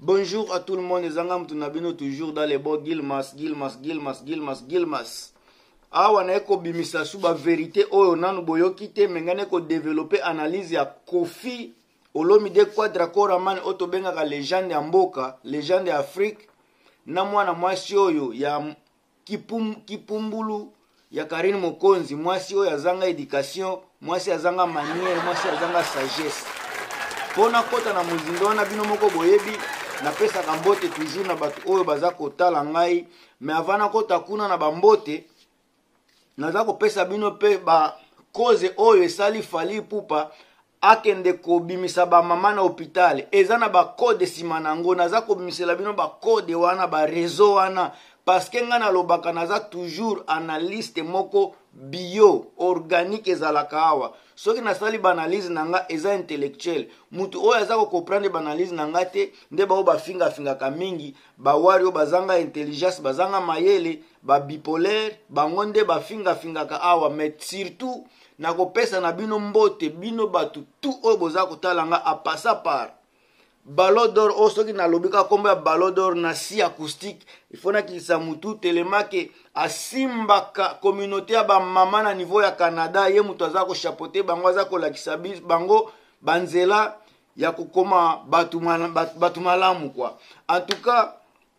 Bonjour à tout le monde, Zangam Tunabino toujours dans les bords Gilmas. Awa na eko bimisa suba vérité oyo nanu boyoki te mengane ko développer analyse ya Kofi Olomide Quadra man oto bengaka légende ya mboka, légende ya Afrique na mwana mwasi oyo ya Kipumbulu ya Karine Mokonzi, mwasi oyo azanga éducation, mwasi azanga manière, mwasi azanga sagesse. Pona kota na muzindo wana bino moko boyebi na pesa kambote toujours na batu oyo baza kotala ngai, mais avana kota kuna na bambote naza kopesa bino pe ba cause oyo esali Fally Ipupa akende kobimisa ba mama na hôpital. Eza na ba code sima nango naza kobimisela bino ba code wana ba réseau wana parce que nga na lobaka naza toujours analyste moko bio organique ezalaka awa. Soki nasali ba analyse nanga eza intellectuel. Mutu oyo aza ko comprendre ba analyse nanga te nde ba finga ka mingi ba wario bazanga intelligence bazanga mayele ba bipolaire bango nde ba finga ka awa, mais surtout na kopesa na bino mbote bino batu tout oyo boza kotalanga a passa par Ballon d'Or o soki na lobika kombo ya Ballon d'Or na si acoustique il faut na kilisa mutu telema ke asimbaka communauté ya ba mama na niveau ya Canada ye mutu aza ko chapeauter bango aza ko lakisa bango banzela ya kokoma batu malamu kwa. En tout cas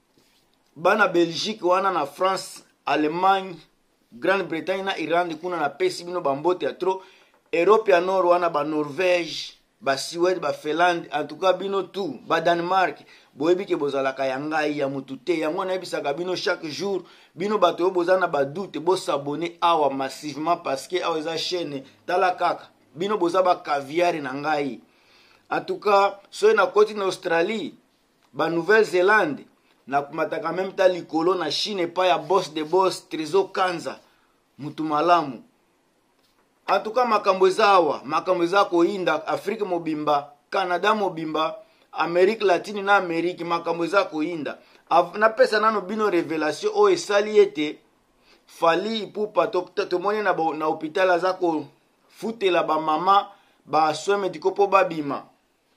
bana Belgique wana na France, Allemagne, Grande-Bretagne na Irlande kuna na pesi bino bambote ya trop. Europe ya Nord wana ba Norvège, ba Suède, ba Finlande, en tout cas bino tout, ba Danemark, boyebi ke bozalaka ya ngai ya mutu te. Yango na yebisaka bino chaque jour, bino bato yo bozana ba doute, bo s'abonner awa massivement parce que awa eza chaîne tala kaka. Bino boza ba caviar na ngai. En tout cas, so na koti na Australie, ba Nouvelle-Zélande, na kumataka même ta likolo na Chine pa ya boss de boss Trésor Kanza mutu malamu. En tout cas makambo eza koinda Afrique mobimba, Canada mobimba, Amérique latine na Amérique makambo eza koinda. Na pesa nano bino révélation o esali ete Fally Ipupa to moni na hôpital aza ko futela ba mama ba soins médicaux po babima.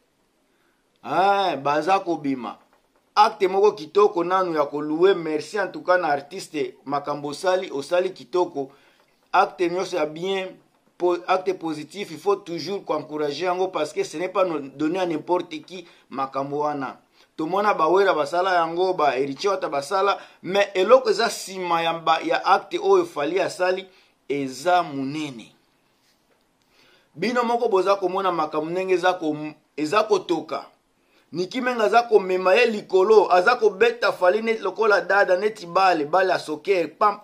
Baza ko bima. Acte moko kitoko nanu ya koluwe, merci en tout cas na artiste makambo osali kitoko. Acte nyonso ya bien, acte positif, il faut toujours encourager yango parce que ce n'est pas donné à n'importe qui makambo wana. Tomona bawera basala yango ba héritier wata basala, mais eloko eza sima ya acte oyo Fally asali eza munene. Bino moko boza komona makambo ndenge eza kotoka. Nikimenga aza komema ye likolo, aza kobeta Fally neti lokola dada neti bale ya soccer, pam.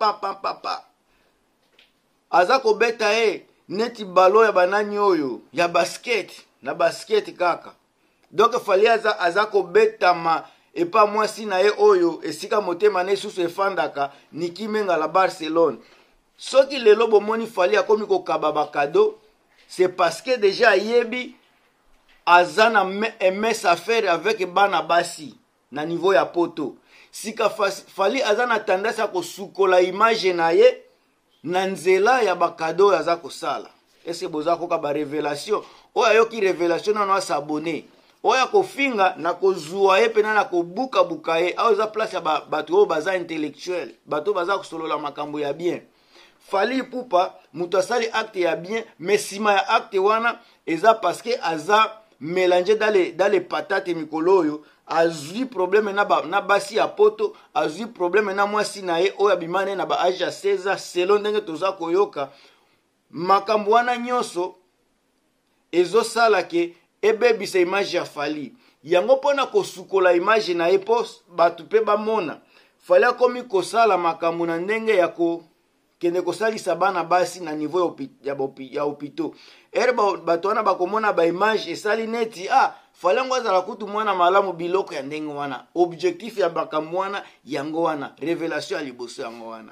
Aza kobeta ye neti balo ya banani oyo, ya basket kaka. Donc Fally aza kobeta epa mwasi na ye oyo, esika motema na susu efandaka, Nikimenga la Barcelone. Soki lelo bomoni Fally akomi kokaba bakado, c'est parce que déjà yebi azana aime sa faire avec bana basi na niveau ya poto. Sika Fally azana tendance ya kosukola image na ye na nzela ya bakado aza kosala. Ese boza koka ba révélation oya yoki révélation na s'abonner oya kofinga na kozua ye pena na kobuka ye au za place ya batu oyo baza intellectuel, batu baza kosolola makambo ya bien. Fally Ipupa mutu asali acte ya bien, mais sima ya acte wana eza parce que aza mélanger dans les patates mikolo oyo, azui problème na basi ya poto, azui problème na mwasi na ye oyo abimane na ba age ya 16 ans selon ndenge toza koyoka. Makambo wana nyonso ezosala ke ebebisa image ya Fally. Yango pona kosukola image na ye po batu pe bamona. Fally akomi kosala makambo na ndenge ya kende kosalisa bana basi na niveau ya hôpitaux. Bato wana bakomona ba image esali neti Fally ngo azala kutu mwana malamu biloko ya ndenge wana. Objectif ya makambo wana yango wana, révélation ya liboso yango wana.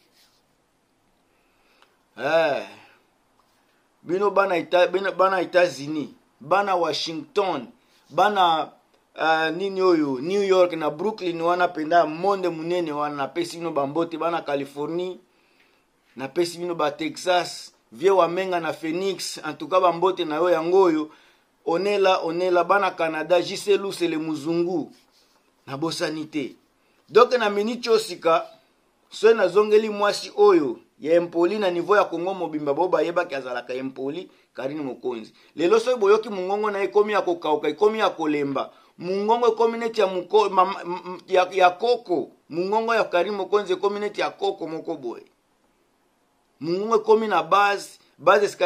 Bino bana États-Unis, bana Washington, bana nini oyo New York na Brooklyn wana penda monde munene wana pesi bino bambote, bana Californie na pesi bino ba Texas, vie wa menga na Phoenix, en tout cas bambote na yo yango oyo. Onela bana Canada, Giselu c'est le muzungu. na bosani te. Donc na minute osika so na zongeli mwasi oyo ya Empoli na niveau ya Kongo mobimba bo bayeba ki azalaka Empoli Karine Mokonzi. Lelo so boyoki mungongo na ekomi ya kokauka, ekomi ya kolemba, mungongo ekomi neti ya ya koko, mungongo ya Karine Mokonzi ekomi neti ya koko moko boye. Mungongo ekomi na base sika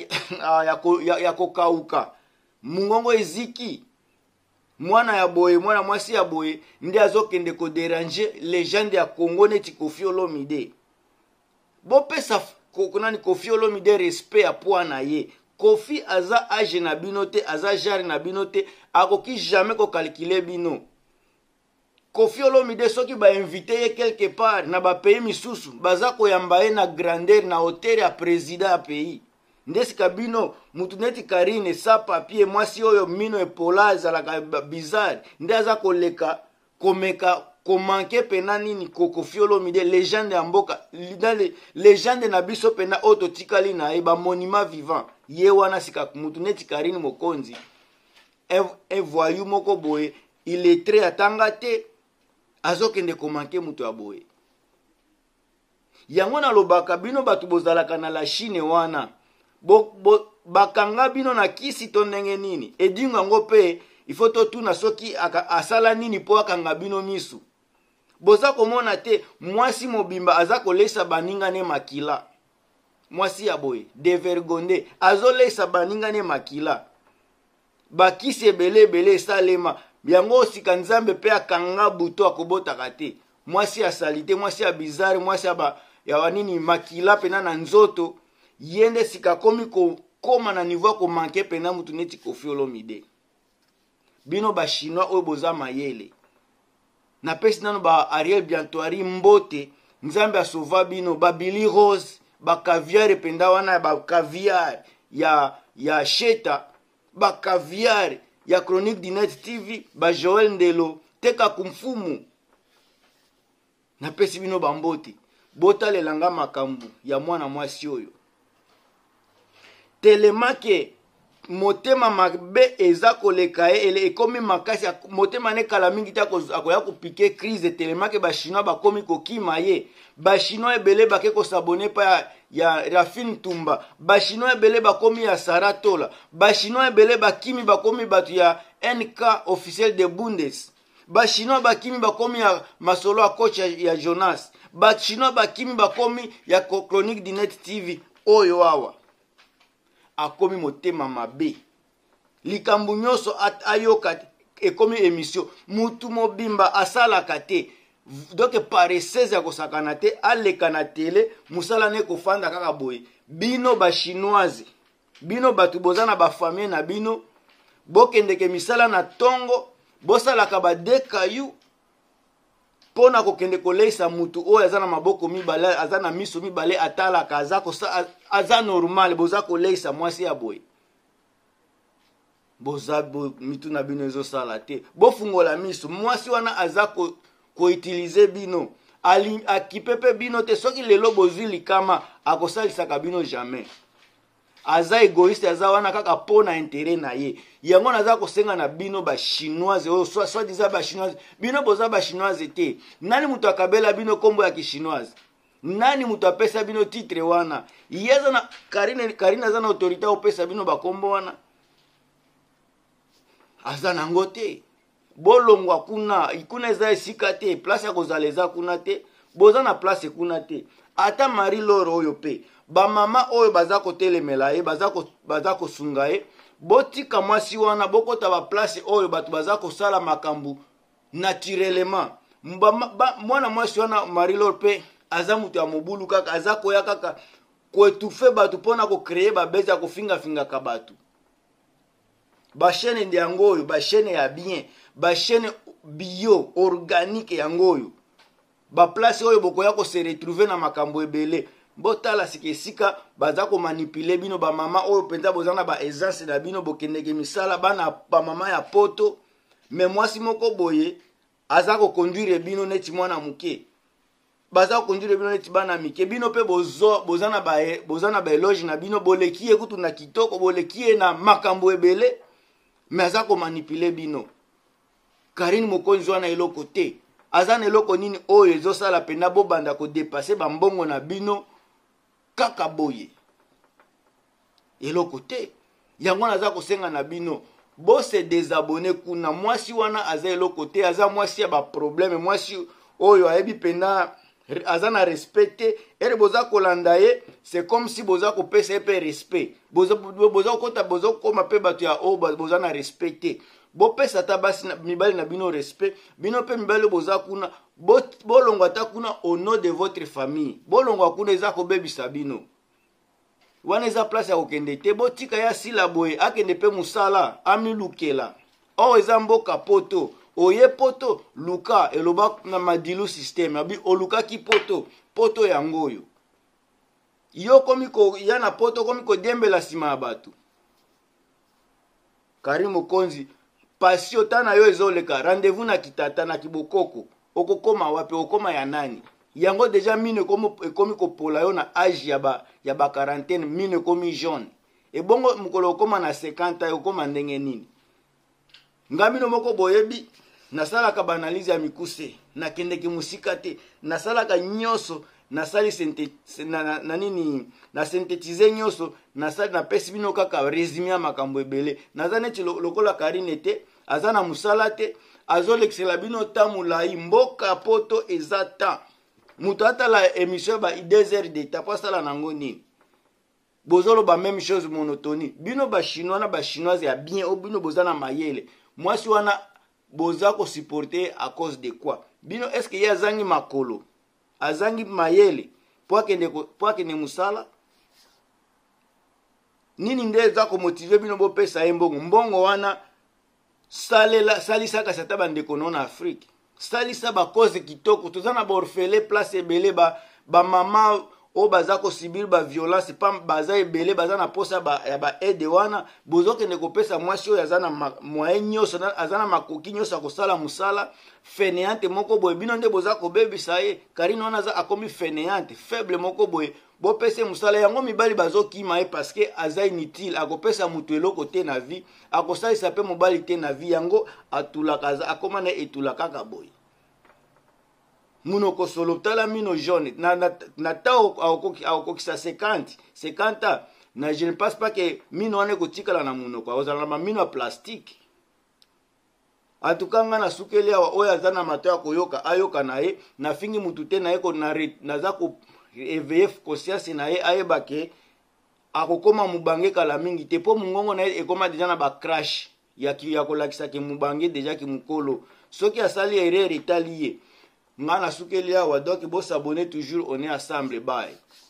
ya kokauka, mungongo eziki. Mwana ya boye, mwana mwasi ya boye, ndi azokende ko déranger légende ya Congo neti Koffi Olomide. Bo pesa kokonani Koffi Olomide respect ya poana ye. Koffi aza age na bino te, aza jare na bino te, akoki jamais ko calculer bino. Koffi Olomide soki ba invité ye quelque part na ba pays misusu, baza koyamba ye na grandeur na hauteur ya président ya pays. Ndesika bino mutu neti Karine sa papier mwasi oyo mino epola ezalaka bizarre, nde aza koleka komeka komanke pena nini Koffi Olomide légende ya mboka, légende na biso pena oto tikali na ye ba monument vivant. Ye wana sika mutu neti Karine Mokonzi voyou moko boye, il est très atangate azokende komanke mutu ya boye. Yango na lobaka bino batu bozalaka na la Chine wana bakanga bino na kisi to ndenge nini edinga ngo pe ifo to tuna soki asala nini po akanga bino misu. Boza komona te mwasi mobimba aza kolesa baninga ne makila, mwasi ya boye de vergonde azolesa baninga ne makila, bakisi ebele salema yango sika nzambe pe akanga buto akobotaka te. Mwasi ya salite, mwasi ya bizarre, mwasi ya wanini makila pena na nzoto, yende sika komi koma na niveau ko manke pena mutu neti Koffi Olomide. Bino ba chinois oyo boza mayele. Na pesi nano ba Ariel Biantoari mbote, nzambe asova bino, ba Billy Rose, ba caviar penda wana, ba caviar ya Sheta, ba caviar ya Chronique du Net TV, ba Joel Ndelo, teka kumfumu. Na pesi bino ba mbote, bota lelanga makambu ya mwana mwasi oyo. Telema ke motema mabe eza koleka ye ele ekomi makasi motema ne kala mingi ta akoya kopike crise telema ke ba chinois bakomi kokima ye, ba chinois ebele bake ko s'abonner pa ya Rafine Tumba, ba chinois ebele bakomi ya Saratola, ba chinois ebele bakimi bakomi batu ya NK officiel de Bundes, ba chinois bakimi bakomi ya masolo ya coach ya Jonas, ba chinois bakimi bakomi ya Chronique du Net TV oyo awa. Akomi motema mabe likambu nyonso ayoka ekomi émission mutu mobimba asalaka te, donc paresese ya kosakana te aleka na tele musala ne kofanda kaka boye. Bino ba chinoise, bino batu boza na ba famille na bino bokendeke misala na tongo bosalaka ba dekayu pona kokende koleisa mutu oyo aza na maboko mibale, aza na miso mibale atalaka aza normal, boza koleisa mwasi ya boye. Boza mitu na bino ezo sala te, bofungola miso mwasi wana aza ko utiliser bino akipepe bino te, soki lelo bozwi likama akosalisaka bino jamais. Aza egoiste, aza wana kaka pona intérêt na ye. Yango naza kosenga na bino ba chinoise o soit disant ba chinoise, bino boza ba chinoise te. Nani mutu akabela bino kombo ya kishinoise? Nani mutu apesa bino titre wana? Yeza na Karine aza na autorité opesa bino ba kombo wana? Aza nango te. Bolongwa kuna eza esika te, place ya kozala eza kuna te, boza na place kuna te. Ata Marie Laure oyo pe ba mama oyo baza kotelemela ye, baza kosunga ye, botika mwasi wana bokota ba place oyo batu baza kosala makambu naturellement. Mwana mwasi wana Marie Laure pe aza mutu ya mobulu kaka, aza koya kaka koetufe batu pona ko créer ba beza ko finga ka batu. Ba chaîne ndi yangoyo, ba chaîne ya bien, ba chaîne bio organique yangoyo, ba place oyo bokoya ko se retrouver na makambo ebele. Botala sika baza ko manipuler bino ba mama oyo penza bozana ba aisance na bino bokendeke misala bana ba mama ya poto, mais mwasi moko boye aza ko conduire bino neti mwana muke, baza ko conduire bino neti bana mike, bino pe bozana ba eloge na bino bolekie kutu na kitoko, bolekie na makambo ebele, mais aza ko manipuler bino. Karine Mokonzi wana eloko te. Aza na eloko nini oyo ezosala pena bobanda ko dépasser bambongo na bino kaka boye. Eloko te. Yango naza kosenga na bino bo se désabonner kuna mwasi wana aza eloko te, aza mwasi ya ba problème, mwasi oyo ayebi pena aza na respecté ere boza kolanda ye, c'est comme si boza kopesa ye pe respect, boza kokota boza koma pe bato ya o boza na respecté, bopesa ta basi mibali na bino respect, bino pe mibali boza kuna bolongwa ta kuna au nom de votre famille, bolongwa kuna eza kobebisa bino. Wana eza place ya kokende te, botika ya sila boye akende pe musala amilukela. O eza mboka poto, oye poto luka eloba na madilu system abi oluka ki poto yangoyo. Yo komiko yana poto komiko dembela sima ya bato. Karine Mokonzi pasio tana yo ezoleka, rendez-vous na kitata na kibokoko, okokoma wapi, okoma ya nani? Yango deja mine komi kopola yo na âge ya ba quarantaine, mine komi jaune. E bongo mukolo okoma na 50 yo koma ndenge nini? Ngamino moko boyebi nasalaka banalize ya mikuse, na kendeki musika te, nasalaka nyoso, nasali na synthétiser nyoso, nasali na pesi bino kaka résumé ya makambo ebele. Naza neti lokola Karine te, aza na musala te, azolekisela bino tamulai mboka poto ezata. Mutu atala émission ba 2 heures d'état po asala nango nini? Bozolo ba même chose monotonie. Bino ba chinois na ba chinoise ya bien, o bino boza na mayele. Mwasi wana boza ko supporter à cause de quoi? Bino est-ce que ya zangi makolo? Azangi mayele po akende musala? Nini nde za ko motiver bino bo pesa mbongo? Mbongo wana salisaka sata bandeko na Afrique. Salisa ba cause kitoko tozana ba orphelin place ebele ba mama o baza ko subir ba violence pa baza ebele baza na posa ba aide wana bozoke ne kopesa mwasi oyo azana moyen nyoso azana makoki nyoso akosala musala fainéante moko boye bino nde boza ko bebisa ye. Karine wana za akomi fainéante faible moko boye bo pese musala yango mibali bazokima ye parce que aza inutile, akopesa mutu eloko te na vie, akosalisa pe mobali te na vie, yango atulaka aza akoma na etulaka kaka boye. Munoko solo tala mino jaune na tao akokisa 50 na je ne pense pas que mino wane kotikala na munoko ozala na mino ya plastique. Atukanga na sukeli awa oyo aza na mato ya koyoka ayoka na ye, na fingi mutu te na ye ko naza ko EVF conscience na ye ayebake akokoma mubange kala mingi te po mungongo na ye ekoma deja na ba crash ya kolakisa ke mubange deja ki mukolo soki asali erreur etali ye. Ngana sukeli awa donc bo s'abonner toujours, on est ensemble, bye.